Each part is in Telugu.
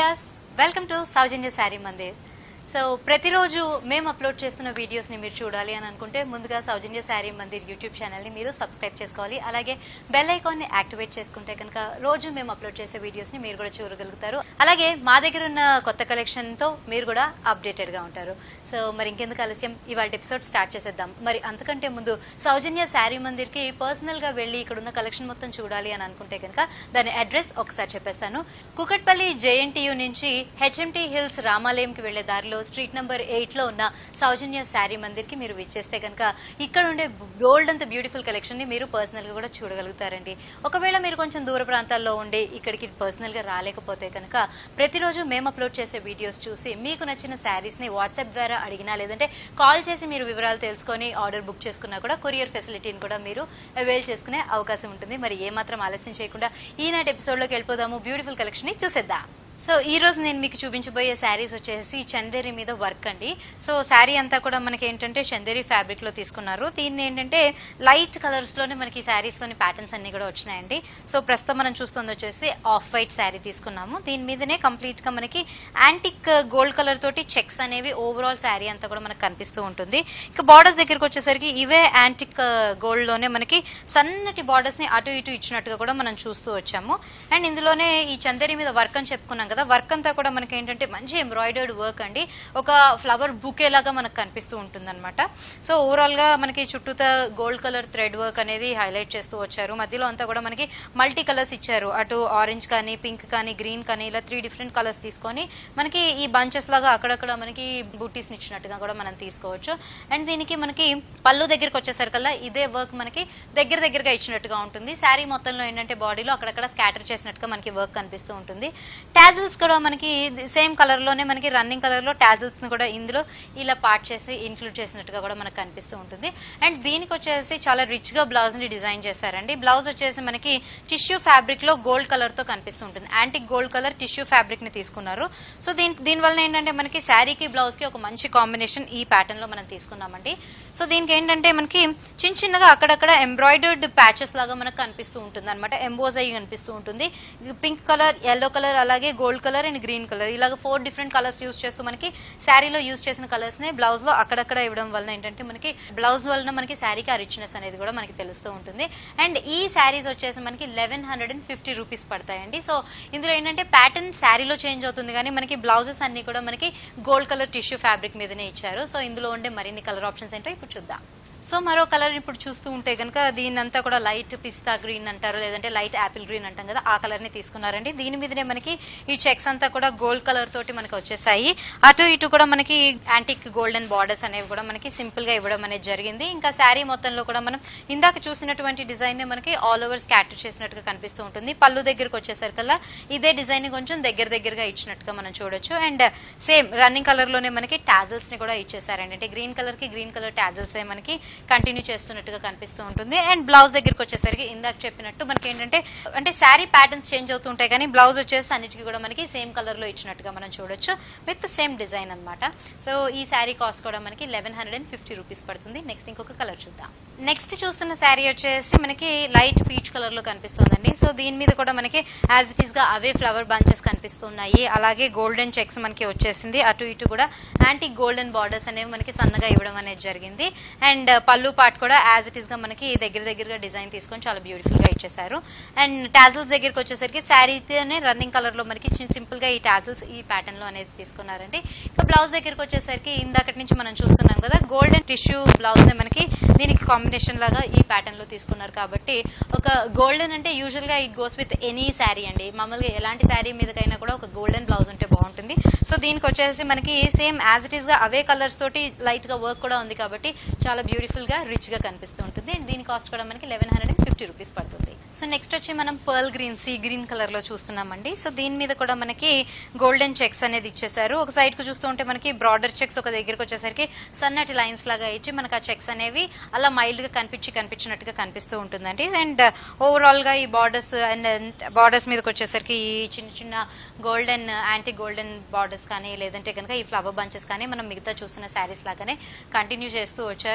Viewers welcome to Sowjanya Saree Mandir. So ప్రతిరోజు మేము అప్లోడ్ చేస్తున్న వీడియోస్ని మీరు చూడాలి అని అనుకుంటే ముందుగా సౌజన్య శారీ మందిర్ యూట్యూబ్ ఛానల్ని మీరు సబ్స్క్రైబ్ చేసుకోవాలి. అలాగే బెల్ ఐకాన్ని యాక్టివేట్ చేసుకుంటే కనుక రోజు మేము అప్లోడ్ చేసే వీడియోస్ని మీరు కూడా చూడగలుగుతారు. అలాగే మా దగ్గర ఉన్న కొత్త కలెక్షన్తో మీరు కూడా అప్డేటెడ్గా ఉంటారు. సో మరి ఇంకెందుకు ఆలస్యం, ఇవాళ ఎపిసోడ్ స్టార్ట్ చేసేద్దాం. మరి అంతకంటే ముందు సౌజన్య శారీ మందిర్కి పర్సనల్గా వెళ్ళి ఇక్కడ ఉన్న కలెక్షన్ మొత్తం చూడాలి అని అనుకుంటే కనుక దాని అడ్రస్ ఒకసారి చెప్పేస్తాను. కుకట్పల్లి JNTU నుంచి HMT హిల్స్ రామాలయంకి వెళ్లే దారిలో స్ట్రీట్ నెంబర్ 8 లో ఉన్న సౌజన్య శారీ మందిర్ కి మీరు విచ్చేస్తే కనుక ఇక్కడ ఉండే గోల్డ్ అంత బ్యూటిఫుల్ కలెక్షన్ ని మీరు పర్సనల్ గా కూడా చూడగలుగుతారండి. ఒకవేళ మీరు కొంచెం దూర ప్రాంతాల్లో ఉండి ఇక్కడికి పర్సనల్ గా రాలేకపోతే కనుక ప్రతిరోజు మేము అప్లోడ్ చేసే వీడియోస్ చూసి మీకు నచ్చిన శారీస్ ని వాట్సాప్ ద్వారా అడిగినా లేదంటే కాల్ చేసి మీరు వివరాలు తెలుసుకొని ఆర్డర్ బుక్ చేసుకున్నా కూడా కొరియర్ ఫెసిలిటీని కూడా మీరు అవైల్ చేసుకునే అవకాశం ఉంటుంది. మరి ఏమాత్రం ఆలస్యం చేయకుండా ఈనాటి ఎపిసోడ్ లోకి వెళ్ళిపోదాము. బ్యూటిఫుల్ కలెక్షన్ ని చూసేద్దాం. సో ఈ రోజు నేను మీకు చూపించబోయే శారీస్ వచ్చేసి చందేరి మీద వర్క్ అండి. సో శారీ అంతా కూడా మనకి ఏంటంటే చందేరి ఫ్యాబ్రిక్ లో తీసుకున్నారు. దీన్ని ఏంటంటే లైట్ కలర్స్ లోనే మనకి శారీస్ లోని ప్యాటర్న్స్ అన్ని కూడా వచ్చినాయండి. సో ప్రస్తుతం మనం చూస్తుంది వచ్చేసి ఆఫ్ వైట్ శారీ తీసుకున్నాము. దీని మీదనే కంప్లీట్ గా మనకి యాంటిక్ గోల్డ్ కలర్ తోటి చెక్స్ అనేవి ఓవరాల్ శారీ అంతా కూడా మనకు కనిపిస్తూ ఉంటుంది. ఇక బార్డర్స్ దగ్గరికి వచ్చేసరికి ఇవే యాంటిక్ గోల్డ్ లోనే మనకి సన్నటి బార్డర్స్ ని అటు ఇటు ఇచ్చినట్టుగా కూడా మనం చూస్తూ వచ్చాము. అండ్ ఇందులోనే ఈ చందేరి మీద వర్క్ అని చెప్పుకున్నాం కదా, వర్క్ అంతా కూడా మనకి ఏంటంటే మంచి ఎంబ్రాయిడర్డ్ వర్క్ అండి. ఒక ఫ్లవర్ బుకే లాగా మనకు కనిపిస్తూ ఉంటుంది అనమాట. సో ఓవరాల్ గా మనకి చుట్టూతా గోల్డ్ కలర్ థ్రెడ్ వర్క్ అనేది హైలైట్ చేస్తూ వచ్చారు. మధ్యలో అంతా కూడా మనకి మల్టీ కలర్స్ ఇచ్చారు. అటు ఆరెంజ్ కానీ, పింక్ కానీ, గ్రీన్ కానీ ఇలా 3 డిఫరెంట్ కలర్స్ తీసుకొని మనకి ఈ బంచెస్ లాగా అక్కడక్కడ మనకి బూటీస్ ఇచ్చినట్టుగా కూడా మనం తీసుకోవచ్చు. అండ్ దీనికి మనకి పళ్ళు దగ్గరికి వచ్చేసరికల్లా ఇదే వర్క్ మనకి దగ్గరగా ఇచ్చినట్టుగా ఉంటుంది. శారీ మొత్తంలో ఏంటంటే బాడీలో అక్కడక్కడ స్కాటర్ చేసినట్టుగా మనకి వర్క్ కనిపిస్తూ ఉంటుంది. టాజిల్స్ కూడా మనకి సేమ్ కలర్ లోనే మనకి రన్నింగ్ కలర్ లో టాజిల్స్ ని కూడా ఇందులో ఇలా పార్ట్ చేసి ఇంక్లూడ్ చేసినట్టుగా కూడా మనకు కనిపిస్తూ ఉంటుంది. అండ్ దీనికి వచ్చేసి చాలా రిచ్ గా బ్లౌజ్ ని డిజైన్ చేశారండి. బ్లౌజ్ వచ్చేసి మనకి టిష్యూ ఫ్యాబ్రిక్ లో గోల్డ్ కలర్ తో కనిపిస్తూ ఉంటుంది. Antique gold colour tissue fabric ని తీసుకున్నారు. సో దీని వల్ల ఏంటంటే మనకి శారీకి బ్లౌజ్ కి ఒక మంచి కాంబినేషన్ ఈ ప్యాటర్న్ లో మనం తీసుకున్నామండి. సో దీనికి ఏంటంటే మనకి చిన్నగా అక్కడక్కడ ఎంబ్రాయిడర్డ్ ప్యాచెస్ లాగా మనకు కనిపిస్తూ ఉంటుంది అనమాట. ఎంబోజ్ అయ్యి కనిపిస్తూ ఉంటుంది. పింక్ కలర్, ఎల్లో కలర్, అలాగే gold colour and green colour ఇలాగ 4 డిఫరెంట్ కలర్స్ యూస్ చేస్తూ మనకి శారీలో యూస్ చేసిన కలర్స్ ని బ్లౌజ్ లో అక్కడక్కడ ఇవ్వడం వలన ఏంటంటే మనకి బ్లౌజ్ వలన మనకి శారీకి ఆ రిచ్నెస్ అనేది కూడా మనకి తెలుస్తూ ఉంటుంది. అండ్ ఈ శారీస్ వచ్చేసి మనకి 1150 రూపీస్ పడతాయండి. సో ఇందులో ఏంటంటే ప్యాటర్న్ శారీలో చేంజ్ అవుతుంది కానీ మనకి బ్లౌజెస్ అన్ని కూడా మనకి గోల్డ్ కలర్ టిష్యూ ఫ్యాబ్రిక్ మీదనే ఇచ్చారు. సో ఇందులో ఉండే మరిన్ని కలర్ ఆప్షన్స్ ఏంటో ఇప్పుడు చూద్దాం. సో మరో కలర్ ఇప్పుడు చూస్తూ ఉంటే కనుక దీనంతా కూడా లైట్ పిస్తా గ్రీన్ అంటారు, లేదంటే లైట్ యాపిల్ గ్రీన్ అంటాం కదా, ఆ కలర్ ని తీసుకున్నారండి. దీని మీదనే మనకి ఈ చెక్స్ అంతా కూడా గోల్డ్ కలర్ తోటి మనకి వచ్చేసాయి. అటు ఇటు కూడా మనకి యాంటిక్ గోల్డెన్ బార్డర్స్ అనేవి కూడా మనకి సింపుల్ గా ఇవ్వడం అనేది జరిగింది. ఇంకా శారీ మొత్తంలో కూడా మనం ఇందాక చూసినటువంటి డిజైన్ ని మనకి ఆల్ ఓవర్ స్కాటర్ చేసినట్టుగా కనిపిస్తూ ఉంటుంది. పళ్ళు దగ్గరకు వచ్చేసరికల్లా ఇదే డిజైన్ ని కొంచెం దగ్గరగా ఇచ్చినట్టుగా మనం చూడొచ్చు. అండ్ సేమ్ రన్నింగ్ కలర్ లోనే మనకి టాజిల్స్ ని కూడా ఇచ్చేసారండి. అంటే గ్రీన్ కలర్ కి గ్రీన్ కలర్ టాజిల్స్ మనకి కంటిన్యూ చేస్తున్నట్టుగా కనిపిస్తూ ఉంటుంది. అండ్ బ్లౌజ్ దగ్గరికి వచ్చేసరికి ఇందాక చెప్పినట్టు మనకి ఏంటంటే అంటే శారీ ప్యాటర్న్స్ చేంజ్ అవుతుంటాయి కానీ బ్లౌజ్ వచ్చేసి అన్నిటికీ కూడా మనకి సేమ్ కలర్ లో ఇచ్చినట్టుగా మనం చూడొచ్చు విత్ సేమ్ డిజైన్ అనమాట. సో ఈ శారీ కాస్ట్ కూడా మనకి 1150 రూపీస్ పడుతుంది. నెక్స్ట్ ఇంకొక కలర్ చూద్దాం. నెక్స్ట్ చూస్తున్న శారీ వచ్చేసి మనకి లైట్ పీచ్ కలర్ లో కనిపిస్తుందండి. సో దీని మీద కూడా మనకి యాజ్ ఇట్ ఈస్ గా అవే ఫ్లవర్ బంచెస్ కనిపిస్తున్నాయి. అలాగే గోల్డెన్ చెక్స్ మనకి వచ్చేసింది. అటు ఇటు కూడా యాంటిక్ గోల్డెన్ బార్డర్స్ అనేవి మనకి సన్నగా ఇవ్వడం అనేది జరిగింది. అండ్ పళ్ళు పార్ట్ కూడా యాజ్ ఇట్ ఈస్ గా మనకి దగ్గరగా డిజైన్ తీసుకొని చాలా బ్యూటిఫుల్ గా ఇచ్చేసారు. అండ్ టాజిల్స్ దగ్గరికి వచ్చేసరికి శారీతోనే రన్నింగ్ కలర్ లో మనకి సింపుల్ గా ఈ టాజిల్స్ ఈ ప్యాటర్న్ లో అనేది తీసుకున్నారండి. ఇక బ్లౌజ్ దగ్గరికి వచ్చేసరికి ఇందాకటి నుంచి మనం చూస్తున్నాం కదా గోల్డెన్ టిష్యూ బ్లౌజ్ ని మనకి దీనికి కాంబినేషన్ లాగా ఈ ప్యాటర్న్ లో తీసుకున్నారు. కాబట్టి ఒక గోల్డెన్ అంటే యూజువల్ గా it goes with any sari అండి. మామూలుగా ఎలాంటి శారీ మీదకైనా కూడా ఒక గోల్డెన్ బ్లౌజ్ ఉంటే బాగుంటుంది. సో దీనికి వచ్చేసి మనకి సేమ్ యాజ్ ఇట్ ఈస్ గా అవే కలర్స్ తోటి లైట్ గా వర్క్ కూడా ఉంది కాబట్టి చాలా బ్యూటిఫుల్ గా రిచ్ గా కనిపిస్తూ ఉంటుంది. దీని కాస్ట్ కూడా మనకి 1150 రూపీస్ పడుతుంది. సో నెక్స్ట్ వచ్చి మనం pearl green, sea green colour లో చూస్తున్నామండి. సో దీని మీద కూడా మనకి గోల్డెన్ చెక్స్ అనేది ఇచ్చేసారు. ఒక సైడ్ కు చూస్తూ ఉంటే మనకి బ్రాడర్ చెక్స్ ఒక దగ్గరకు వచ్చేసరికి సన్నటి లైన్స్ లాగా ఇచ్చి మనకి ఆ చెక్స్ అనేవి అలా మైల్డ్ గా కనిపించినట్టుగా కనిపిస్తూ ఉంటుందండి. అండ్ ఓవరాల్ గా ఈ బార్డర్స్ అండ్ బార్డర్స్ మీదకి వచ్చేసరికి ఈ చిన్న గోల్డెన్ యాంటీ గోల్డెన్ బార్డర్స్ కానీ లేదంటే కనుక ఈ ఫ్లవర్ బంచెస్ కానీ మనం మిగతా చూస్తున్న శారీస్ లాగానే కంటిన్యూ చేస్తూ వచ్చారు.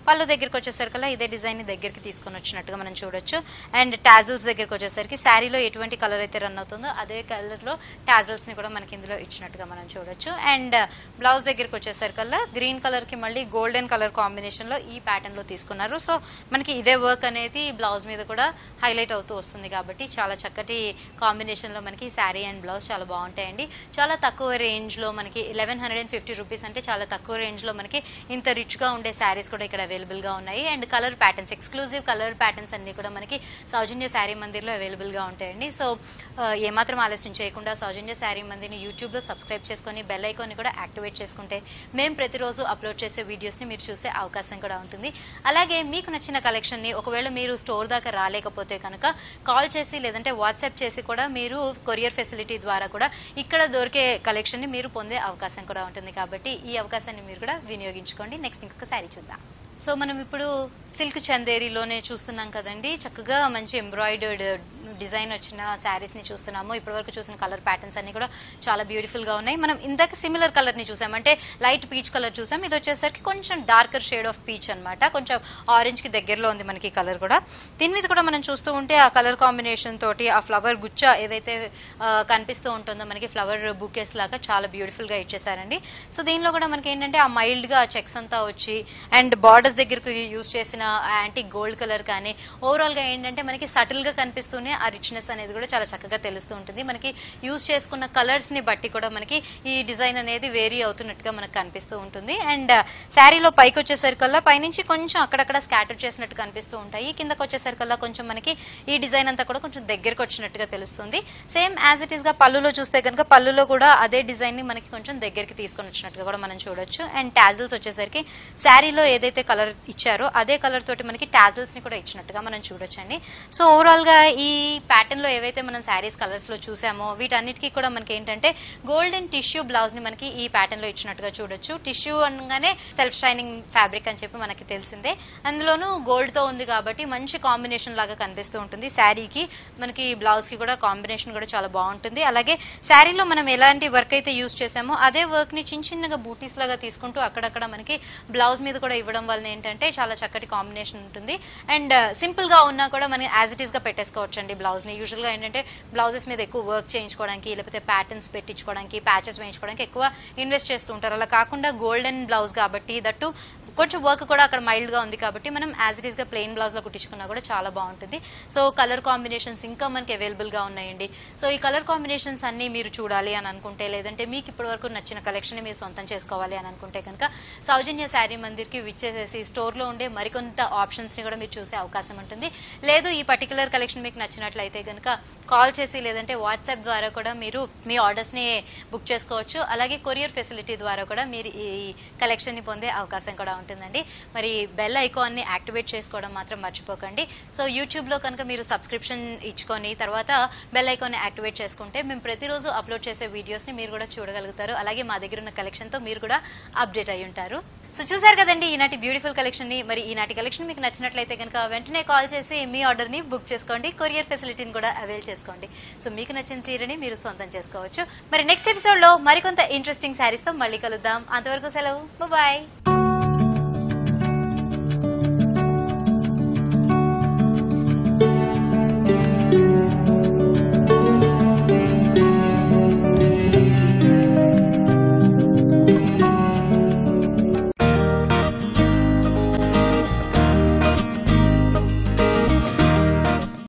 పళ్ళు దగ్గరికి వచ్చేసరికల్లా ఇదే డిజైన్ ని దగ్గరికి తీసుకొని వచ్చినట్టుగా మనం చూడొచ్చు. అండ్ టాజిల్స్ దగ్గరికి వచ్చేసరికి శారీలో ఎటువంటి కలర్ అయితే రన్ అవుతుందో అదే కలర్ లో టాజిల్స్ ని కూడా మనకి ఇందులో ఇచ్చినట్టుగా మనం చూడొచ్చు. అండ్ బ్లౌజ్ దగ్గరికి వచ్చేసరికల్లా గ్రీన్ కలర్ కి మళ్ళీ గోల్డెన్ కలర్ కాంబినేషన్ లో ఈ ప్యాటర్న్ లో తీసుకున్నారు. సో మనకి ఇదే వర్క్ అనేది బ్లౌజ్ మీద కూడా హైలైట్ అవుతూ వస్తుంది కాబట్టి చాలా చక్కటి కాంబినేషన్ లో మనకి శారీ అండ్ బ్లౌజ్ చాలా బాగుంటాయండి. చాలా తక్కువ రేంజ్ లో మనకి 1150 రూపీస్ అంటే చాలా తక్కువ రేంజ్ లో మనకి ఇంత రిచ్ గా ఉండే శారీస్ కూడా ఇక్కడ అవైలబుల్ గా ఉన్నాయి. And colour patterns, exclusive colour patterns అన్ని కూడా మనకి సౌజన్య శారీ మందిర్ లో అవైలబుల్ గా ఉంటాయండి. సో ఏమాత్రం ఆలస్యం చేయకుండా సౌజన్య శారీ మందిర్ ని యూట్యూబ్ లో సబ్స్క్రైబ్ చేసుకుని బెల్ ఐకాన్ ని కూడా యాక్టివేట్ చేసుకుంటే మేము ప్రతిరోజు అప్లోడ్ చేసే వీడియోస్ ని మీరు చూసే అవకాశం కూడా ఉంటుంది. అలాగే మీకు నచ్చిన కలెక్షన్ ని ఒకవేళ మీరు స్టోర్ దాకా రాలేకపోతే కనుక కాల్ చేసి లేదంటే వాట్సాప్ చేసి కూడా మీరు కొరియర్ ఫెసిలిటీ ద్వారా కూడా ఇక్కడ దొరికే కలెక్షన్ ని మీరు పొందే అవకాశం కూడా ఉంటుంది. కాబట్టి ఈ అవకాశాన్ని మీరు కూడా వినియోగించుకోండి. నెక్స్ట్ ఇంకొక శారీ చూద్దాం. సో మనం ఇప్పుడు సిల్క్ చందేరీలోనే చూస్తున్నాం కదండి. చక్కగా మంచి ఎంబ్రాయిడర్డ్ డిజైన్ వచ్చిన శారీస్ ని చూస్తున్నాము. ఇప్పటివరకు చూసిన కలర్ ప్యాటర్న్స్ అన్ని కూడా చాలా బ్యూటిఫుల్ గా ఉన్నాయి. మనం ఇందాక సిమిలర్ కలర్ ని చూసాం, అంటే లైట్ పీచ్ కలర్ చూసాం. ఇది వచ్చేసరికి కొంచెం డార్కర్ షేడ్ ఆఫ్ పీచ్ అన్నమాట. కొంచెం ఆరెంజ్ కి దగ్గరలో ఉంది మనకి కలర్ కూడా. దీని మీద కూడా మనం చూస్తూ ఉంటే ఆ కలర్ కాంబినేషన్ తోటి ఆ ఫ్లవర్ గుచ్చ ఏదైతే కనిపిస్తూ ఉంటుందో మనకి ఫ్లవర్ బుకేస్ లాగా చాలా బ్యూటిఫుల్ గా ఇచ్చేసారండి. సో దీనిలో కూడా మనకి ఏంటంటే ఆ మైల్డ్ గా చెక్స్ అంతా వచ్చి అండ్ బార్డర్స్ దగ్గరకు యూజ్ చేసిన యాంటీ గోల్డ్ కలర్ కానీ ఓవరాల్ గా ఏంటంటే మనకి సటిల్ గా కనిపిస్తూనే ఆ రిచ్నెస్ అనేది కూడా చాలా చక్కగా తెలుస్తూ ఉంటుంది. మనకి యూజ్ చేసుకున్న కలర్స్ ని బట్టి కూడా మనకి ఈ డిజైన్ అనేది వేరీ అవుతున్నట్టుగా మనకు కనిపిస్తూ ఉంటుంది. అండ్ శారీలో పైకి వచ్చేసరికల్లా పైనుంచి కొంచెం అక్కడక్కడ స్కాటర్ చేసినట్టు కనిపిస్తూ ఉంటాయి. కిందకి వచ్చేసరికల్లా కొంచెం మనకి ఈ డిజైన్ అంతా కూడా కొంచెం దగ్గరకు వచ్చినట్టుగా తెలుస్తుంది. సేమ్ యాజ్ ఇట్ ఈస్ గా పళ్ళులో చూస్తే కనుక పళ్ళులో కూడా అదే డిజైన్ ని మనకి కొంచెం దగ్గరికి తీసుకొని వచ్చినట్టుగా కూడా మనం చూడొచ్చు. అండ్ టాజిల్స్ వచ్చేసరికి శారీలో ఏదైతే కలర్ ఇచ్చారో అదే కలర్ తోటి మనకి టాజిల్స్ ని కూడా ఇచ్చినట్టుగా మనం చూడొచ్చండి. సో ఓవరాల్ గా ఈ ప్యాటర్న్ లో ఏవైతే మనం శారీస్ కలర్స్ లో చూసామో వీటన్నిటికీ కూడా మనకి ఏంటంటే గోల్డెన్ టిష్యూ బ్లౌజ్ ని మనకి ఈ ప్యాటర్న్ లో ఇచ్చినట్టుగా చూడొచ్చు. టిష్యూ అనగానే సెల్ఫ్ షైనింగ్ ఫ్యాబ్రిక్ అని చెప్పి మనకి తెలిసిందే. అందులోనూ గోల్డ్ తో ఉంది కాబట్టి మంచి కాంబినేషన్ లాగా కనిపిస్తూ ఉంటుంది. శారీకి మనకి బ్లౌజ్ కి కూడా కాంబినేషన్ కూడా చాలా బాగుంటుంది. అలాగే శారీలో మనం ఎలాంటి వర్క్ అయితే యూజ్ చేసామో అదే వర్క్ ని చిన్న చిన్నగా బూటీస్ లాగా తీసుకుంటూ అక్కడక్కడ మనకి బ్లౌజ్ మీద కూడా ఇవ్వడం వల్ల ఏంటంటే చాలా చక్కటి కాంబినేషన్ ఉంటుంది. అండ్ సింపుల్ గా ఉన్నా కూడా మనం యాజ్ ఇట్ ఈస్ గా పెట్టేసుకోవచ్చు అండి బ్లౌజ్ ని. యూజువల్ గా ఏంటంటే బ్లౌజెస్ మీద ఎక్కువ వర్క్ చేయించుకోవడానికి లేకపోతే ప్యాటర్న్స్ పెట్టించుకోవడానికి ప్యాచెస్ వేయించుకోవడానికి ఎక్కువ ఇన్వెస్ట్ చేస్తూ ఉంటారు. అలా కాకుండా గోల్డెన్ బ్లౌజ్ కాబట్టి దట్టు కొంచెం వర్క్ కూడా అక్కడ మైల్డ్ గా ఉంది కాబట్టి మనం యాజ్ ఇట్ ఈస్ గా ప్లెయిన్ బ్లౌజ్ లో కుట్టించుకున్నా కూడా చాలా బాగుంటుంది. సో కలర్ కాంబినేషన్స్ ఇంకా మనకి అవైలబుల్ గా ఉన్నాయండి. సో ఈ కలర్ కాంబినేషన్స్ అన్ని మీరు చూడాలి అని అనుకుంటే లేదంటే మీకు ఇప్పటి వరకు నచ్చిన కలెక్షన్ ని మీరు సొంతం చేసుకోవాలి అని అనుకుంటే కనుక సౌజన్య శారీ మందిర్ కి విచ్చేసేసి స్టోర్ లో ఉండే మరికొంత ఆప్షన్స్ ని కూడా మీరు చూసే అవకాశం ఉంటుంది. లేదు ఈ పర్టికులర్ కలెక్షన్ మీకు నచ్చినట్లయితే కనుక కాల్ చేసి లేదంటే వాట్సాప్ ద్వారా కూడా మీరు మీ ఆర్డర్స్ ని బుక్ చేసుకోవచ్చు. అలాగే కొరియర్ ఫెసిలిటీ ద్వారా కూడా మీరు ఈ కలెక్షన్ ని పొందే అవకాశం కూడా ఉంటుందండి. మరి బెల్ ఐకాన్ ని యాక్టివేట్ చేసుకోవడం మాత్రం మర్చిపోకండి. సో యూట్యూబ్ లో కనుక మీరు సబ్స్క్రిప్షన్ ఇచ్చుకొని తర్వాత బెల్ ఐకాన్ ని యాక్టివేట్ చేసుకుంటే మేము ప్రతిరోజు అప్లోడ్ చేసే వీడియోస్ ని మీరు కూడా చూడగలుగుతారు. అలాగే మా దగ్గర ఉన్న కలెక్షన్ తో మీరు కూడా అప్డేట్ అయి ఉంటారు. సో చూసారు కదండి ఈనాటి బ్యూటిఫుల్ కలెక్షన్ ని. మరి ఈనాటి కలెక్షన్ మీకు నచ్చినట్లయితే కనుక వెంటనే కాల్ చేసి మీ ఆర్డర్ ని బుక్ చేసుకోండి. కొరియర్ ఫెసిలిటీని కూడా అవైల్ చేసుకోండి. సో మీకు నచ్చిన చీరని మీరు సొంతం చేసుకోవచ్చు. మరి నెక్స్ట్ ఎపిసోడ్ లో మరికొంత ఇంట్రెస్టింగ్ శారీస్ తో మళ్ళీ కలుద్దాం. అంతవరకు సెలవు, బాయ్.